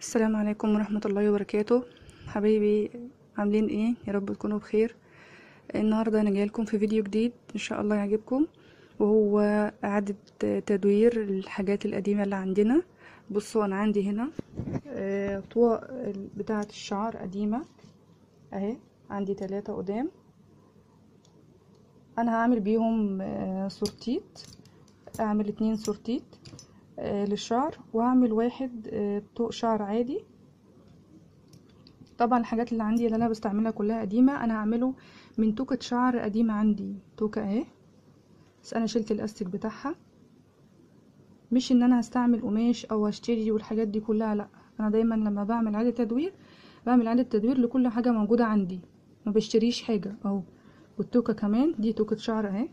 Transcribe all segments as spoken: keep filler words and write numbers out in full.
السلام عليكم ورحمة الله وبركاته. حبايبي، عاملين ايه؟ يا رب تكونوا بخير. النهاردة انا جايلكم في فيديو جديد ان شاء الله يعجبكم، وهو اعادة تدوير الحاجات القديمة اللي عندنا. بصوا، انا عندي هنا آه، طوق بتاعة الشعر قديمة اهي، عندي ثلاثة قدام. انا هعمل بيهم آه، سورتيت، اعمل اتنين سورتيت آه، للشعر، وهعمل واحد آه، طوق شعر عادي. طبعا الحاجات اللي عندي اللي انا بستعملها كلها قديمه، انا هعمله من توكة شعر قديمه عندي، توكة اهي، بس انا شلت الاستك بتاعها. مش ان انا هستعمل قماش او هشتري والحاجات دي كلها، لا، انا دايما لما بعمل اعاده تدوير بعمل اعاده تدوير لكل حاجه موجوده عندي، ما بشتريش حاجه اهو. والتوكة كمان دي توكة شعر اهي.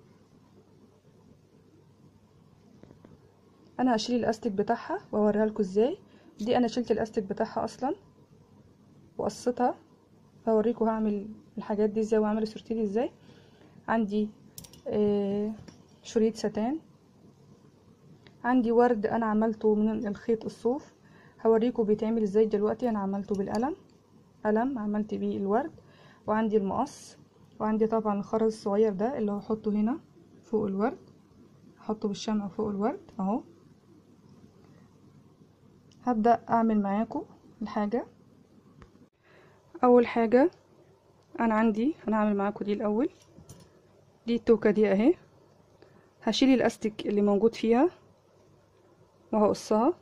انا هشيل الاستك بتاعها واوريها لكم ازاي. دي انا شلت الاستك بتاعها اصلا وقصتها، هوريكم هعمل الحاجات دي ازاي واعمل السورتيت ازاي. عندي آه شريط ستان، عندي ورد انا عملته من الخيط الصوف، هوريكم بيتعمل ازاي دلوقتي. انا عملته بالقلم، قلم عملت بيه الورد، وعندي المقص، وعندي طبعا الخرز الصغير ده اللي هحطه هنا فوق الورد، هحطه بالشمع فوق الورد اهو. هبدأ اعمل معاكم الحاجة. اول حاجة انا عندي، انا هعمل معاكم دي الاول. دي التوكة دي اهي، هشيل الاستك اللي موجود فيها وهقصها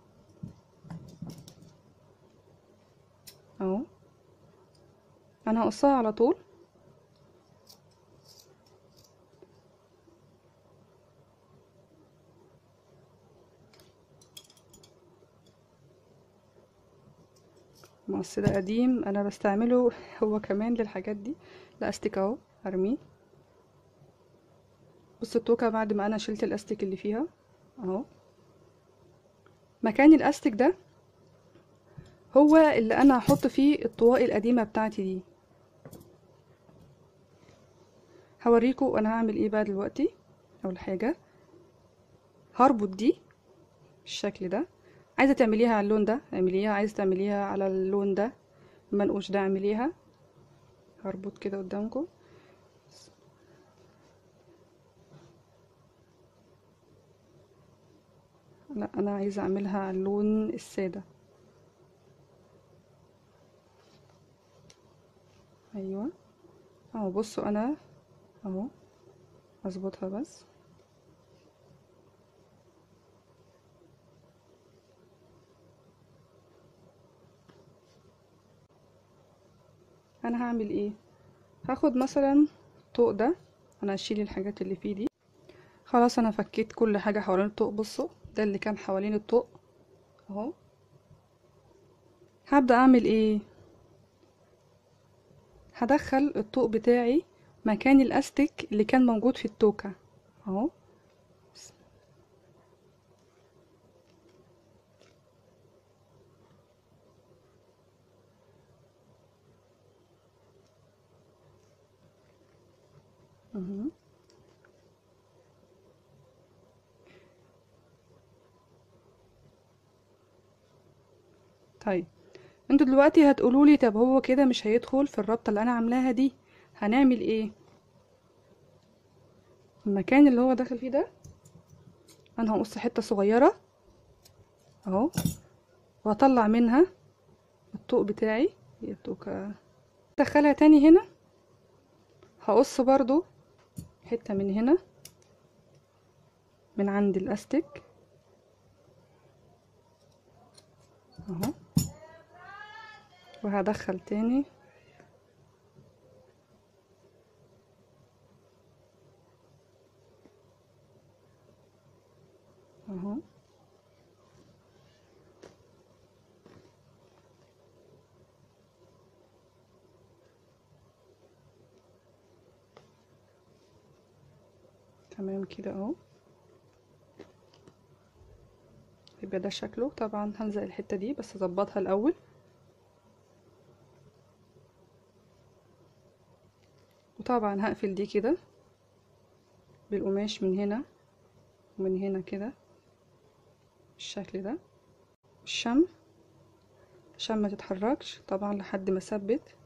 اهو. انا هقصها على طول. المقص ده قديم انا بستعمله هو كمان للحاجات دي. الاستيك اهو هرميه. بص التوكة بعد ما انا شلت الاستيك اللي فيها اهو، مكان الاستيك ده هو اللي انا هحط فيه الطواق القديمة بتاعتي دي. هوريكم انا هعمل ايه بقى دلوقتي. اول حاجة هربط دي بالشكل ده. عايزة تعمليها على اللون ده اعمليها، عايزة تعمليها على اللون ده المنقوش ده اعمليها. هربط كده قدامكم. لا، انا عايزة اعملها على اللون السادة. ايوه اهو، بصوا انا اهو اظبطها بس. انا هعمل ايه؟ هاخد مثلا الطوق ده، انا هشيل الحاجات اللي فيه دي. خلاص انا فكيت كل حاجة حوالين الطوق. بصوا ده اللي كان حوالين الطوق اهو. هبدأ اعمل ايه؟ هدخل الطوق بتاعي مكان الاستك اللي كان موجود في التوكة اهو. اهو. طيب انتوا دلوقتي هتقولولي طب هو كده مش هيدخل في الربطة اللي انا عاملاها دي، هنعمل ايه؟ المكان اللي هو داخل فيه ده انا هقص حتة صغيرة اهو، وهطلع منها الطوق بتاعي. هي التوكة ادخلها تاني هنا، هقص برضو حتة من هنا من عند الاستك اهو، وهدخل تاني اهو. تمام كده اهو، يبقى ده شكله. طبعا هلزق الحتة دي بس اظبطها الاول. وطبعا هقفل دي كده بالقماش من هنا ومن هنا كده بالشكل ده. الشمع عشان ما تتحركش طبعا لحد ما اثبت.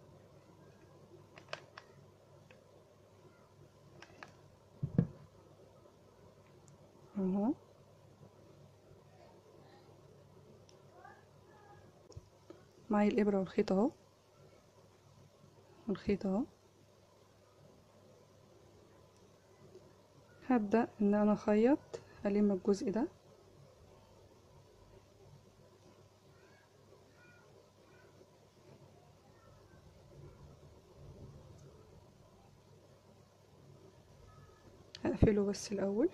اهو معايا الابره والخيط اهو، والخيط اهو. هبدأ ان انا اخيط الم الجزء ده. هقفله بس الاول.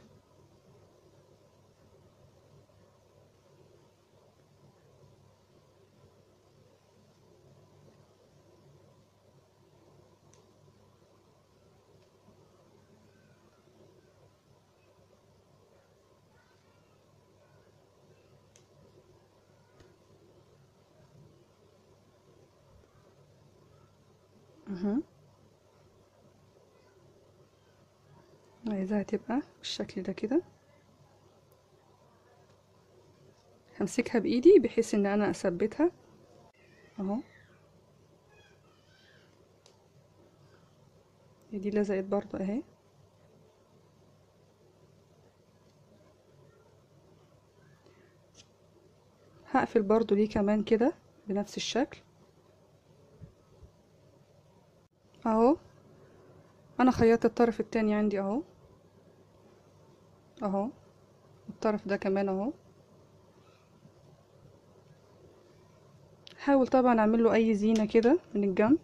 اهو عايزاها تبقى بالشكل ده كده. همسكها بايدي بحيث ان انا اثبتها اهو. دي لزقت برضو اهي. هقفل برضو دي كمان كده بنفس الشكل اهو. انا خيطت الطرف التاني عندي اهو اهو، الطرف ده كمان اهو. حاول طبعا اعمل له اي زينة كده من الجنب.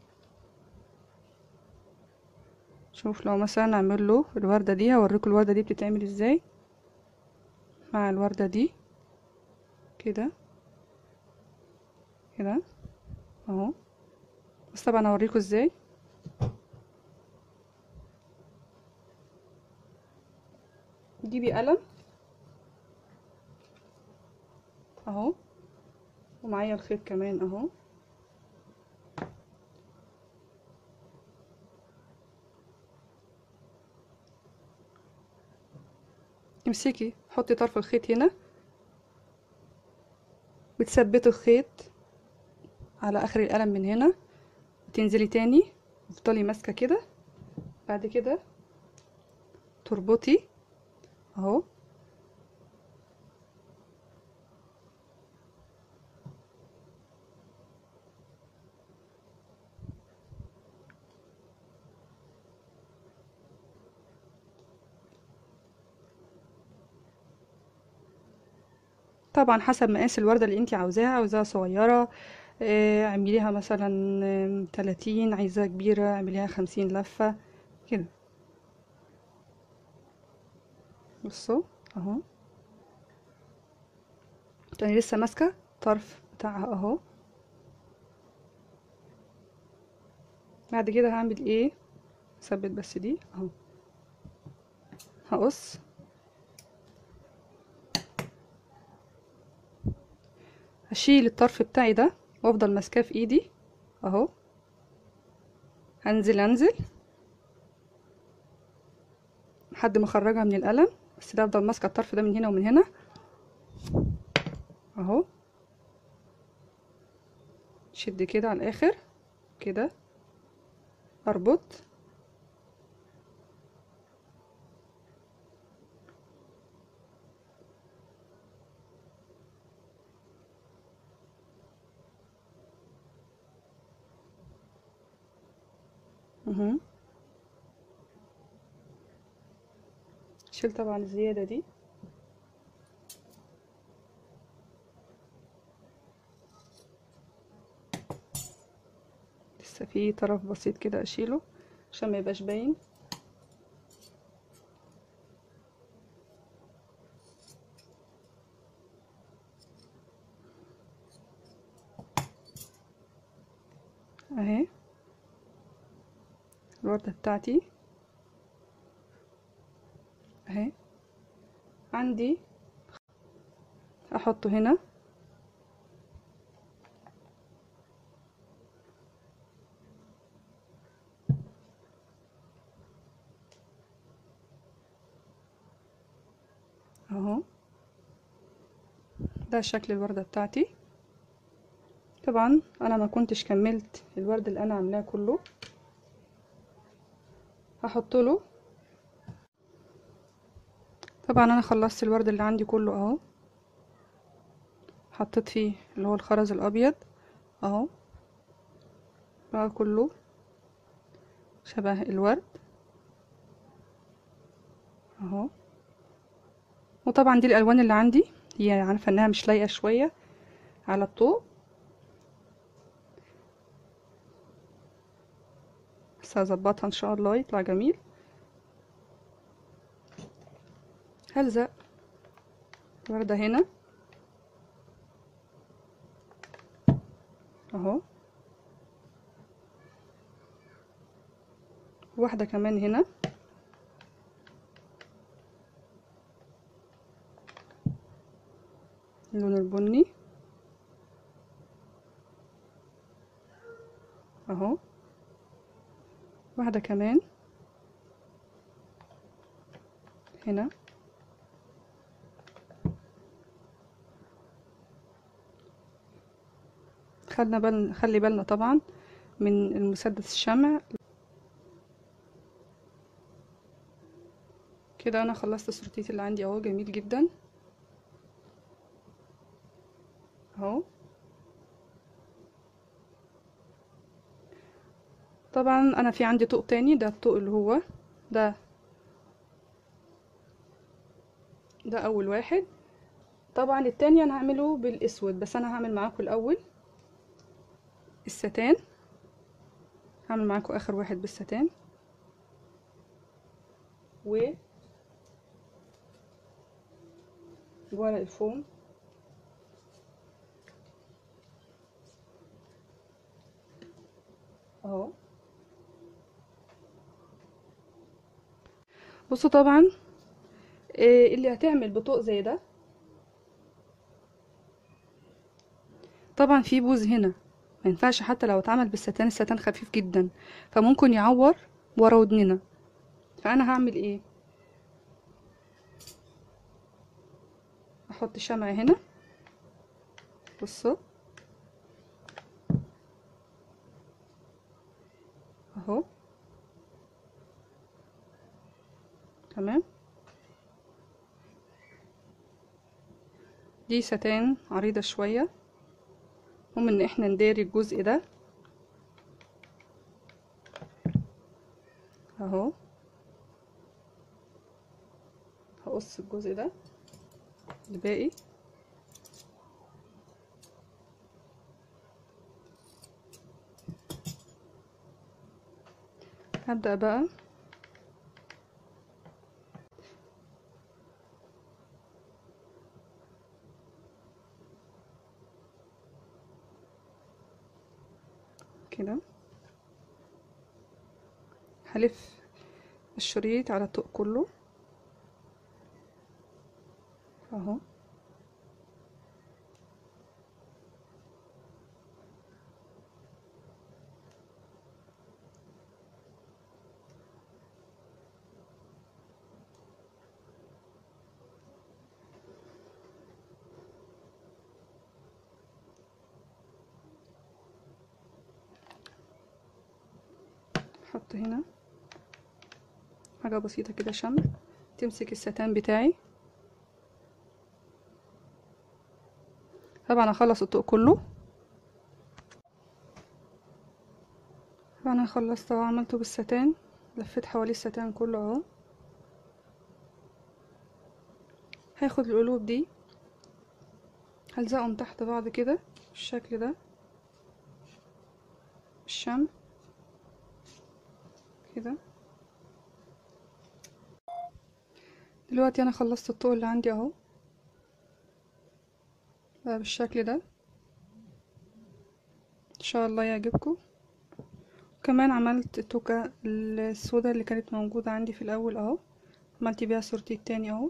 شوف لو مثلا اعمل له الوردة دي، هوريكم الوردة دي بتتعمل ازاي مع الوردة دي كده كده اهو. بس طبعا هوريكم ازاي. جيبي قلم اهو، ومعايا الخيط كمان اهو. امسكي حطي طرف الخيط هنا وتثبتي الخيط على اخر القلم من هنا، وتنزلي تاني وتفضلي ماسكه كده. بعد كده تربطي اهو. طبعا حسب مقاس الوردة اللي انتي عاوزاها، عاوزاها صغيرة اه اعمليها مثلا آم، تلاتين، عايزاها كبيرة اعمليها خمسين لفة كده. بصوا اهو، انا لسه ماسكة طرف بتاعها اهو. بعد كده هعمل ايه؟ ثبت بس دي اهو. هقص هشيل الطرف بتاعي ده وافضل ماسكاه في ايدي اهو. هنزل انزل لحد ما اخرجها من القلم، بس ده افضل ماسكه الطرف ده من هنا ومن هنا اهو. شد كده على الاخر كده، اربط اهو. شيل طبعا الزياده دي. لسه في طرف بسيط كده اشيله عشان ما يبقاش باين. اهي الوردة بتاعتي اهي. عندي احطه هنا اهو. ده شكل الوردة بتاعتي. طبعا انا ما كنتش كملت الورد اللي انا عاملاه كله، هحط له. طبعا انا خلصت الورد اللي عندي كله اهو، حطيت فيه اللي هو الخرز الابيض اهو بقى كله شبه الورد اهو. وطبعا دي الالوان اللي عندي، هي عارفه انها مش لايقه شويه على الطوق، بس هظبطها ان شاء الله يطلع جميل. هلزق وردة هنا اهو، واحدة كمان هنا، اللون البني اهو، واحدة كمان هنا، خدنا بالنا خلي بالنا طبعا من المسدس الشمع. كده انا خلصت السورتيت اللي عندي اهو، جميل جدا اهو. طبعا انا في عندي طوق تاني، ده الطوق اللي هو ده ده اول واحد. طبعا التاني انا هعمله بالاسود، بس انا هعمل معاكم الاول الستان، هعمل معاكم اخر واحد بالستان و ورق الفوم اهو. بصوا طبعا إيه اللي هتعمل بطوق زي ده، طبعا في بوز هنا ما ينفعش حتى لو اتعمل بالستان، الستان خفيف جدا فممكن يعور ورا ودننا. فانا هعمل ايه، احط شمع هنا بصوا اهو تمام. دي ستان عريضة شوية، المهم ان احنا نداري الجزء ده اهو. هقص الجزء ده الباقي، هبدأ بقى كده هلف الشريط على الطوق كله اهو. احط هنا حاجة بسيطة كده شمع تمسك الستان بتاعي. طبعا هخلص الطوق كله، طبعا انا خلصت اهو، عملته بالستان، لفيت حوالي الستان كله اهو. هاخد القلوب دي هلزقهم تحت بعض كده بالشكل ده بالشمع كده. دلوقتي انا خلصت الطوق اللي عندي اهو بقى بالشكل ده، ان شاء الله يعجبكم. كمان عملت التوكة السوداء اللي كانت موجودة عندي في الاول اهو، عملت بيها سورتي التاني اهو.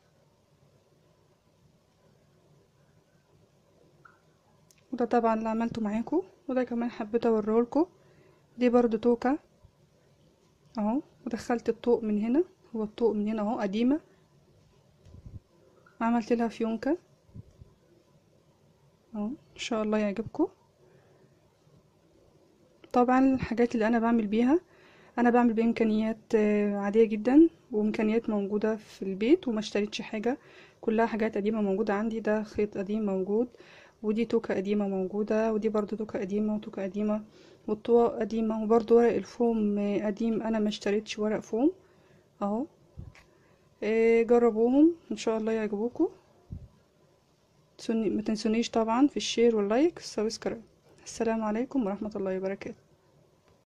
وده طبعا اللي عملته معاكم، وده كمان حبيت اوريهولكم. دي برضو توكة اهو، ودخلت الطوق من هنا، هو الطوق من هنا اهو قديمة، وعملت لها فيونكة اهو، ان شاء الله يعجبكم. طبعا الحاجات اللي انا بعمل بيها، انا بعمل بامكانيات آه، عاديه جدا، وامكانيات موجوده في البيت، وما اشتريتش حاجه، كلها حاجات قديمه موجوده عندي. ده خيط قديم موجود، ودي توكه قديمه موجوده، ودي برضو توكه قديمه وتوكه قديمه، والطواق قديمه، وبرضو ورق الفوم آه، قديم، انا ما اشتريتش ورق فوم اهو. آه، جربوهم ان شاء الله يعجبوكم. تنسوني- ما تنسونيش طبعا في الشير واللايك والسبسكرايب. السلام عليكم ورحمه الله وبركاته.